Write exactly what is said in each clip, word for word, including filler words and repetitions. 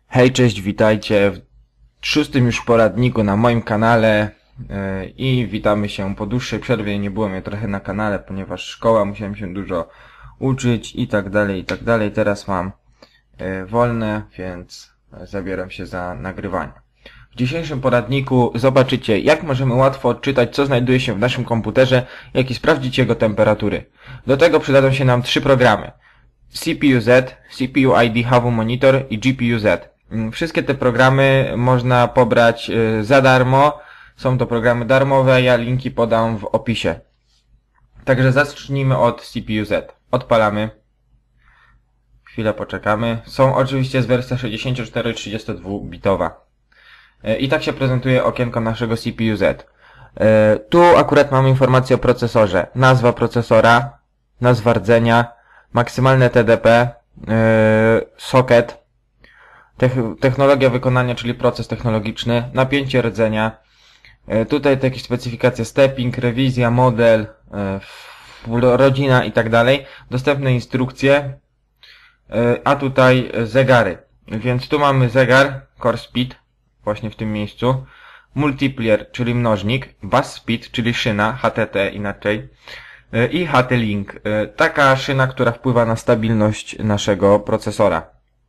Hej, cześć, witajcie w szóstym już poradniku na moim kanale yy, i witamy się po dłuższej przerwie. Nie było mnie trochę na kanale, ponieważ szkoła, musiałem się dużo uczyć i tak dalej, i tak dalej. Teraz mam yy, wolne, więc zabieram się za nagrywanie. W dzisiejszym poradniku zobaczycie, jak możemy łatwo odczytać, co znajduje się w naszym komputerze, jak i sprawdzić jego temperatury. Do tego przydadzą się nam trzy programy: C P U Z, C P U I D H W Monitor i G P U Z. Wszystkie te programy można pobrać za darmo. Są to programy darmowe, ja linki podam w opisie. Także zacznijmy od C P U Z. Odpalamy. Chwilę poczekamy. Są oczywiście z wersja sześćdziesiąt cztery trzydzieści dwa bitowa. I tak się prezentuje okienko naszego C P U Z. Tu akurat mamy informację o procesorze. Nazwa procesora, nazwa rdzenia, maksymalne T D P, socket, technologia wykonania, czyli proces technologiczny, napięcie rdzenia, tutaj to jakieś specyfikacje stepping, rewizja, model, rodzina i tak dalej, dostępne instrukcje, a tutaj zegary. Więc tu mamy zegar, core speed, właśnie w tym miejscu, multiplier, czyli mnożnik, bus speed, czyli szyna, H T T inaczej, i H T-Link, taka szyna, która wpływa na stabilność naszego procesora.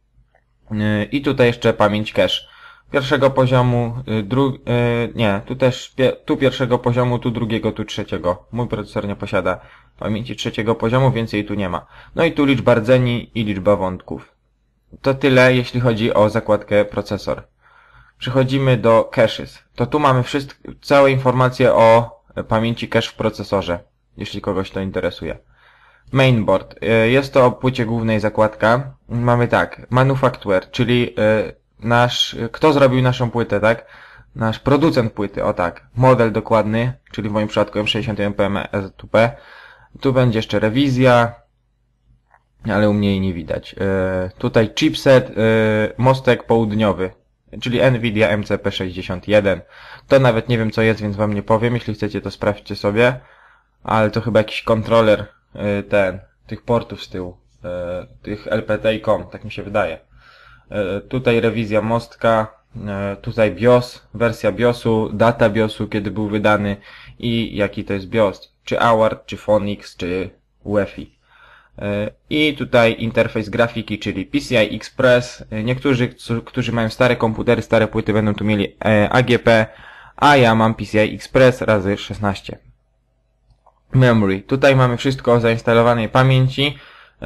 I tutaj jeszcze pamięć cache. Pierwszego poziomu, dru... nie, tu też, tu pierwszego poziomu, tu drugiego, tu trzeciego. Mój procesor nie posiada pamięci trzeciego poziomu, więc jej tu nie ma. No i tu liczba rdzeni i liczba wątków. To tyle, jeśli chodzi o zakładkę procesor. Przechodzimy do caches. To tu mamy wszystkie, całe informacje o pamięci cache w procesorze, jeśli kogoś to interesuje. Mainboard. Jest to o płycie głównej zakładka. Mamy tak, manufacturer, czyli nasz, kto zrobił naszą płytę, tak? Nasz producent płyty, o tak. Model dokładny, czyli w moim przypadku M sześćdziesiąt jeden P M E Z P. Tu będzie jeszcze rewizja, ale u mnie jej nie widać. Tutaj chipset, mostek południowy, czyli Nvidia M C P sześćdziesiąt jeden. To nawet nie wiem co jest, więc wam nie powiem. Jeśli chcecie, to sprawdźcie sobie. Ale to chyba jakiś kontroler ten, tych portów z tyłu, tych L P T i com, tak mi się wydaje. Tutaj rewizja mostka, tutaj BIOS, wersja BIOSu, data BIOSu, kiedy był wydany i jaki to jest BIOS, czy AWARD, czy Phonix, czy U E F I. I tutaj interfejs grafiki, czyli P C I Express. Niektórzy, którzy mają stare komputery, stare płyty, będą tu mieli A G P, a ja mam P C I Express razy szesnaście. Memory. Tutaj mamy wszystko o zainstalowanej pamięci yy,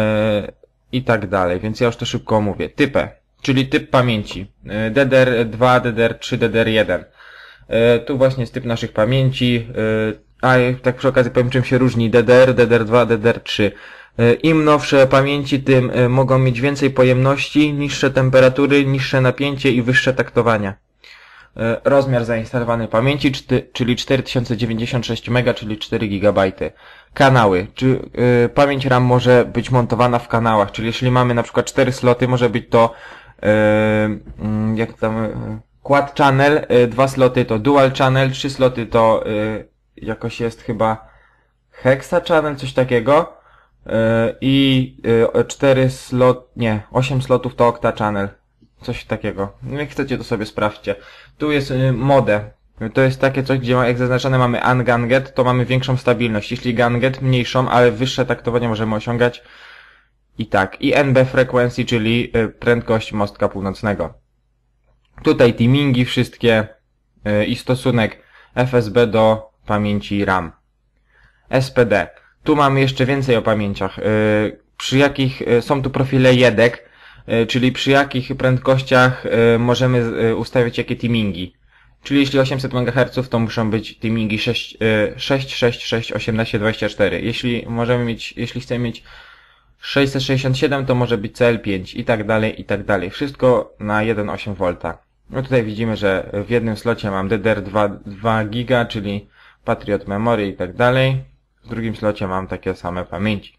i tak dalej, więc ja już to szybko omówię. Typę, czyli typ pamięci. Yy, D D R dwa, D D R trzy, D D R jeden. Yy, tu właśnie jest typ naszych pamięci. Yy, a tak przy okazji powiem, czym się różni D D R, D D R dwa, D D R trzy. Yy, Im nowsze pamięci, tym yy, mogą mieć więcej pojemności, niższe temperatury, niższe napięcie i wyższe taktowania. Rozmiar zainstalowanej pamięci, czyli cztery tysiące dziewięćdziesiąt sześć mega, czyli cztery gigabajty. Kanały, czy yy, pamięć RAM może być montowana w kanałach, czyli jeśli mamy na przykład cztery sloty, może być to yy, yy, jak tam yy, quad channel, yy, dwa sloty to dual channel, trzy sloty to yy, jakoś jest chyba hexa channel, coś takiego. Yy, I yy, cztery slot, nie, osiem slotów to octa channel. Coś takiego. Jak chcecie, to sobie sprawdźcie. Tu jest y, mode. To jest takie coś, gdzie jak zaznaczone mamy unganget, to mamy większą stabilność. Jeśli ganget, mniejszą, ale wyższe taktowanie możemy osiągać. I tak. I N B frequency, czyli y, prędkość mostka północnego. Tutaj teamingi wszystkie y, i stosunek F S B do pamięci RAM. S P D. Tu mamy jeszcze więcej o pamięciach. Y, przy jakich y, są tu profile jedek, czyli przy jakich prędkościach możemy ustawiać jakie teamingi. Czyli jeśli osiemset megaherców, to muszą być teamingi sześć, sześć, sześć, sześć, osiemnaście, dwadzieścia cztery. Jeśli możemy mieć, jeśli chcemy mieć sześćset sześćdziesiąt siedem, to może być C L pięć i tak dalej, i tak dalej. Wszystko na jeden przecinek osiem wolta. No tutaj widzimy, że w jednym slocie mam D D R dwa, dwa giga, czyli Patriot Memory i tak dalej. W drugim slocie mam takie same pamięci.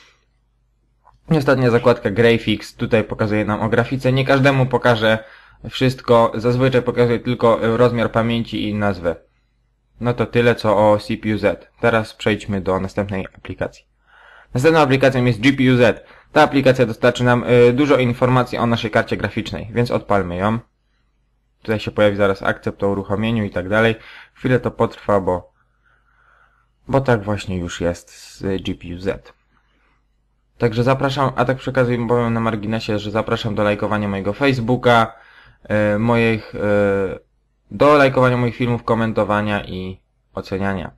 I ostatnia zakładka Graphics, tutaj pokazuje nam o grafice. Nie każdemu pokażę wszystko, zazwyczaj pokazuje tylko rozmiar pamięci i nazwę. No to tyle co o C P U Z. Teraz przejdźmy do następnej aplikacji. Następną aplikacją jest G P U Z. Ta aplikacja dostarczy nam y, dużo informacji o naszej karcie graficznej, więc odpalmy ją. Tutaj się pojawi zaraz akcept o uruchomieniu i tak dalej. Chwilę to potrwa, bo, bo tak właśnie już jest z G P U Z. Także zapraszam, a tak przy okazji powiem na marginesie, że zapraszam do lajkowania mojego Facebooka, y, moich, y, do lajkowania moich filmów, komentowania i oceniania.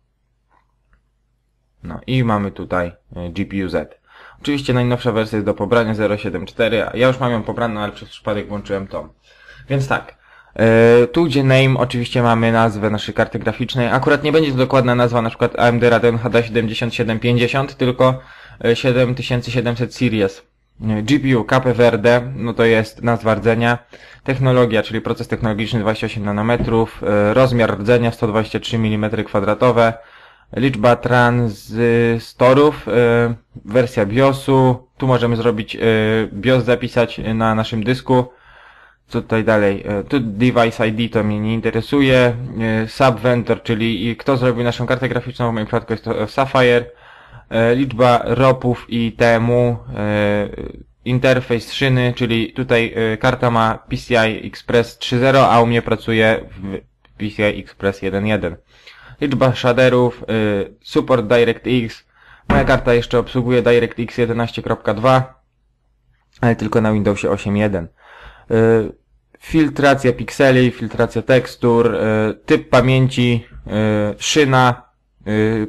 No i mamy tutaj G P U Z. Oczywiście najnowsza wersja jest do pobrania zero siedem cztery, a ja już mam ją pobraną, ale przez przypadek włączyłem tą. Więc tak, yy, tu gdzie name oczywiście mamy nazwę naszej karty graficznej. Akurat nie będzie to dokładna nazwa, na przykład A M D Radeon H D siedemdziesiąt siedem pięćdziesiąt, tylko siedem tysięcy siedemset Series. G P U K P V R D, no to jest nazwa rdzenia. Technologia, czyli proces technologiczny dwadzieścia osiem nanometrów. Yy, rozmiar rdzenia sto dwadzieścia trzy milimetry kwadratowe. Liczba tranzystorów, yy, wersja BIOSu, tu możemy zrobić, yy, BIOS zapisać na naszym dysku. Co tutaj dalej? Yy, tu device I D to mnie nie interesuje. Yy, subvendor, czyli kto zrobił naszą kartę graficzną, w moim przypadku jest to Sapphire. Yy, liczba ropów i T M U, yy, interfejs szyny, czyli tutaj yy, karta ma P C I Express trzy zero, a u mnie pracuje w P C I Express jeden jeden. Liczba shaderów, y, support DirectX. Moja karta jeszcze obsługuje DirectX jedenaście kropka dwa, ale tylko na Windowsie osiem jeden. Y, filtracja pikseli, filtracja tekstur, y, typ pamięci, y, szyna, y,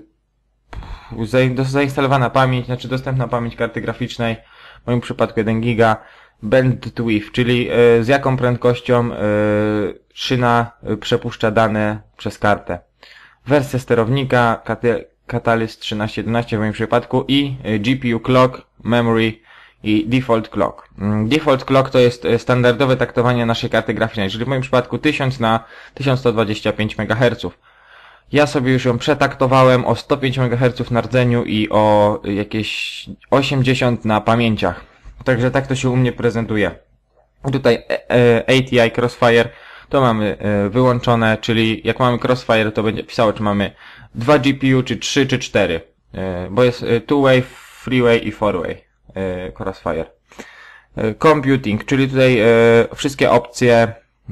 zainstalowana pamięć, znaczy dostępna pamięć karty graficznej, w moim przypadku jeden giga. Bandwidth, czyli y, z jaką prędkością y, szyna y, przepuszcza dane przez kartę. Wersja sterownika, Catalyst trzynaście jedenaście w moim przypadku i G P U Clock, Memory i Default Clock. Default Clock to jest standardowe taktowanie naszej karty graficznej, czyli w moim przypadku tysiąc na tysiąc sto dwadzieścia pięć megaherców. Ja sobie już ją przetaktowałem o sto pięć megaherców na rdzeniu i o jakieś osiemdziesiąt na pamięciach. Także tak to się u mnie prezentuje. Tutaj A T I Crossfire to mamy wyłączone, czyli jak mamy Crossfire, to będzie pisało, czy mamy dwa G P U, czy trzy, czy cztery. Bo jest two-way, three-way i four-way Crossfire. Computing, czyli tutaj wszystkie opcje,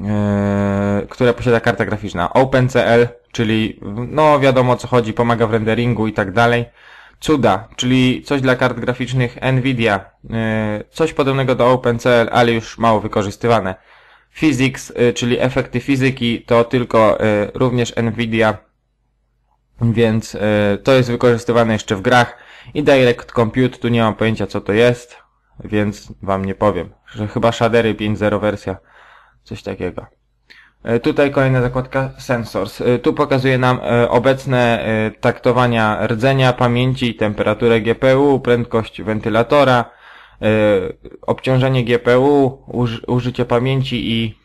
które posiada karta graficzna. OpenCL, czyli no wiadomo o co chodzi, pomaga w renderingu i tak dalej. Cuda, czyli coś dla kart graficznych Nvidia, coś podobnego do OpenCL, ale już mało wykorzystywane. Physics, czyli efekty fizyki, to tylko również Nvidia, więc to jest wykorzystywane jeszcze w grach. I Direct Compute, tu nie mam pojęcia co to jest, więc wam nie powiem, że chyba shadery pięć zero wersja, coś takiego. Tutaj kolejna zakładka Sensors. Tu pokazuje nam obecne taktowania rdzenia, pamięci, temperaturę G P U, prędkość wentylatora, obciążenie G P U, użycie pamięci i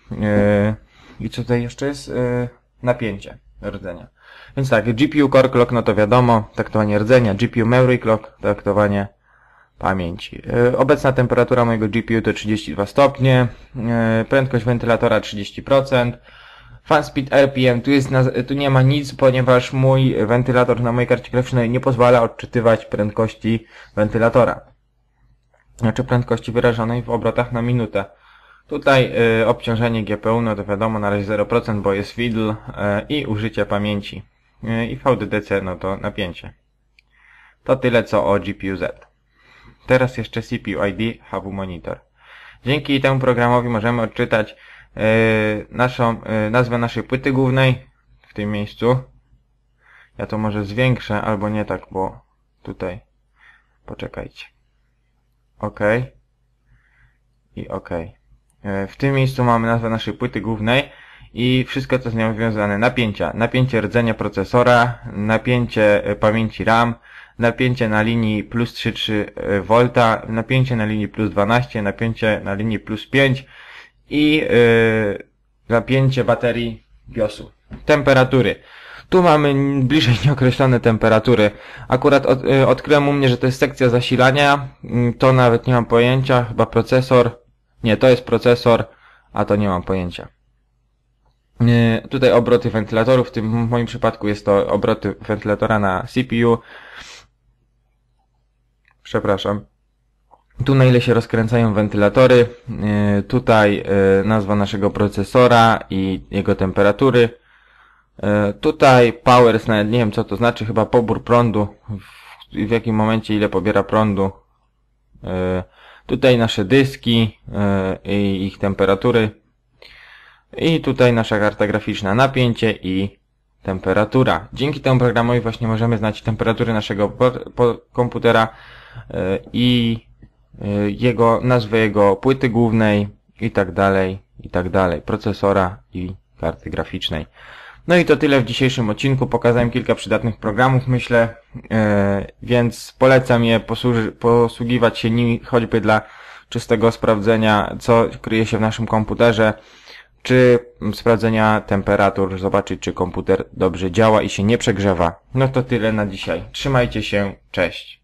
i co tutaj jeszcze jest? Napięcie rdzenia. Więc tak, G P U Core Clock, no to wiadomo, taktowanie rdzenia, G P U Memory Clock, taktowanie pamięci. Obecna temperatura mojego G P U to trzydzieści dwa stopnie, prędkość wentylatora trzydzieści procent, fan speed R P M, tu, jest na, tu nie ma nic, ponieważ mój wentylator na mojej karcie graficznej nie pozwala odczytywać prędkości wentylatora. Znaczy prędkości wyrażonej w obrotach na minutę. Tutaj y, obciążenie G P U, no to wiadomo, na razie zero procent, bo jest fiddle y, i użycie pamięci. Y, I V D D C, no to napięcie. To tyle co o G P U Z. Teraz jeszcze C P U I D, H W Monitor. Dzięki temu programowi możemy odczytać y, naszą, y, nazwę naszej płyty głównej w tym miejscu. Ja to może zwiększę, albo nie tak, bo tutaj, poczekajcie. OK. I OK. W tym miejscu mamy nazwę naszej płyty głównej i wszystko co z nią związane. Napięcia. Napięcie rdzenia procesora, napięcie pamięci RAM, napięcie na linii plus trzy przecinek trzy wolta, napięcie na linii plus dwanaście, napięcie na linii plus pięć i yy, napięcie baterii BIOSu. Temperatury. Tu mamy bliżej nieokreślone temperatury. Akurat od, yy, odkryłem u mnie, że to jest sekcja zasilania. Yy, to nawet nie mam pojęcia. Chyba procesor. Nie, to jest procesor, a to nie mam pojęcia. Yy, tutaj obroty wentylatorów. W tym w moim przypadku jest to obroty wentylatora na C P U. Przepraszam. Tu na ile się rozkręcają wentylatory, yy, tutaj yy, nazwa naszego procesora i jego temperatury. Yy, tutaj powers, nawet nie wiem co to znaczy, chyba pobór prądu, w, w jakim momencie ile pobiera prądu. Yy, tutaj nasze dyski yy, i ich temperatury. I tutaj nasza karta graficzna, napięcie i temperatura. Dzięki temu programowi właśnie możemy znać temperaturę naszego po, po komputera yy, i yy, jego nazwę jego płyty głównej i tak dalej, i tak dalej, procesora i karty graficznej. No i to tyle w dzisiejszym odcinku. Pokazałem kilka przydatnych programów, myślę, yy, więc polecam je posłuży, posługiwać się nimi choćby dla czystego sprawdzenia, co kryje się w naszym komputerze, czy sprawdzenia temperatur, zobaczyć czy komputer dobrze działa i się nie przegrzewa. No to tyle na dzisiaj. Trzymajcie się, cześć.